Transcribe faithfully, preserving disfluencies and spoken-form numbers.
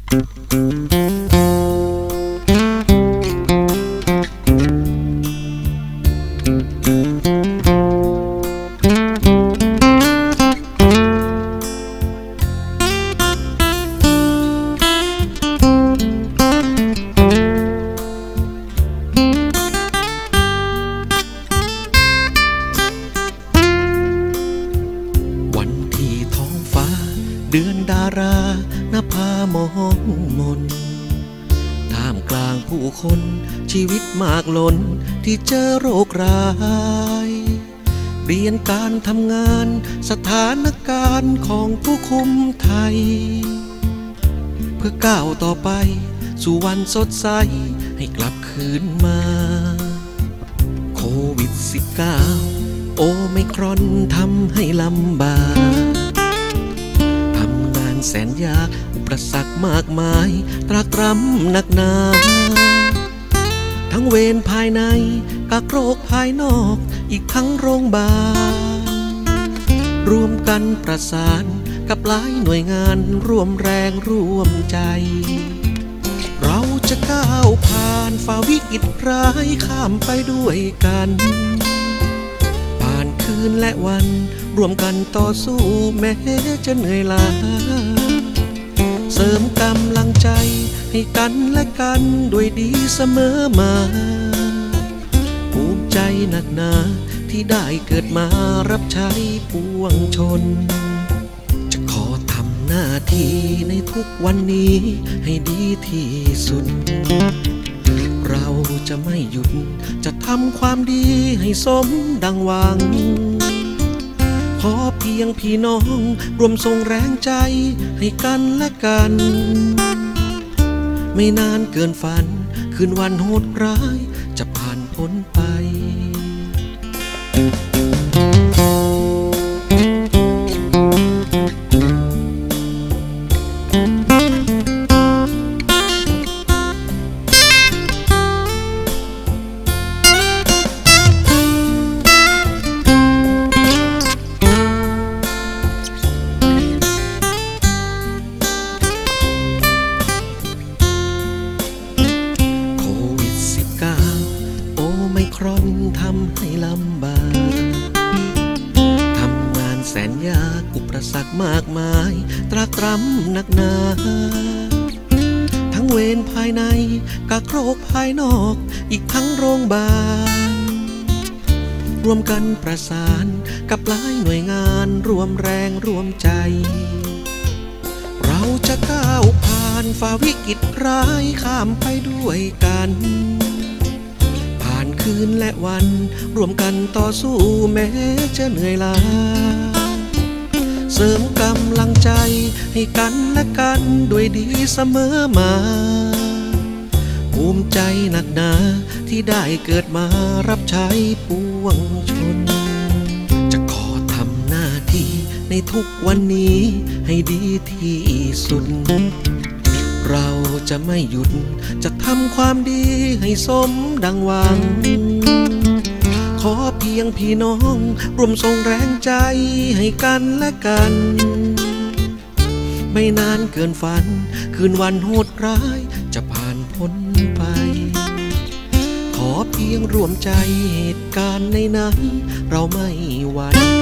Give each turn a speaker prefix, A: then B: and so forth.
A: เดือนดารานภามองมนท่ามกลางผู้คนชีวิตมากล้นที่เจอโรคร้ายเปลี่ยนการทำงานสถานการณ์ของผู้คุมไทยเพื่อก้าวต่อไปสู่วันสดใสให้กลับคืนมาโควิด สิบเก้า โอไมครอนทำให้ลำบากแสนยากอุปสรรคมากมายตรากตรำหนักหนาทั้งเวรภายในกักโรคภายนอกอีกทั้งโรงพยาบาลรวมกันประสานกับหลายหน่วยงานร่วมแรงร่วมใจเราจะก้าวผ่านฝ่าวิกฤตร้ายข้ามไปด้วยกันผ่านคืนและวันร่วมกันต่อสู้แม้จะเหนื่อยล้าเสริมกำลังใจให้กันและกันด้วยดีเสมอมาภูมิใจหนักหนาที่ได้เกิดมารับใช้ปวงชนจะขอทำหน้าที่ในทุกวันนี้ให้ดีที่สุดเราจะไม่หยุดจะทำความดีให้สมดังหวังขอเพียงพี่น้องรวมส่งแรงใจให้กันและกันไม่นานเกินฝันคืนวันโหดร้ายจะผ่านพ้นไปครอนทำให้ลำบากทำงานแสนยากอุปสรรคมากมายตรากตรำหนักหนาทั้งเวรภายในกักโรคภายนอกอีกทั้งโรงพยาบาลรวมกันประสานกับหลายหน่วยงานร่วมแรงร่วมใจเราจะก้าวผ่านฝ่าวิกฤตร้ายข้ามไปด้วยกันคืนและวันร่วมกันต่อสู้แม้จะเหนื่อยล้าเสริมกำลังใจให้กันและกันด้วยดีเสมอมาภูมิใจหนักหนาที่ได้เกิดมารับใช้ปวงชนจะขอทำหน้าที่ในทุกวันนี้ให้ดีที่สุดเราจะไม่หยุดจะทำความดีให้สมดังหวังขอเพียงพี่น้องร่วมส่งแรงใจให้กันและกันไม่นานเกินฝันคืนวันโหดร้ายจะผ่านพ้นไปขอเพียงร่วมใจเหตุการณ์ในนั้นเราไม่หวั่น